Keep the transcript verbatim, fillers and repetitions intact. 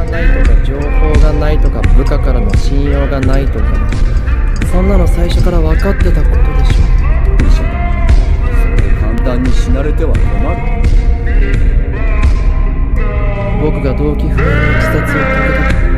ないとか情報がないとか部下からの信用がないとか、そんなの最初から分かってたことでしょ。 医者だ。そう簡単に死なれては困る。 僕が動機不明の自殺を遂げたと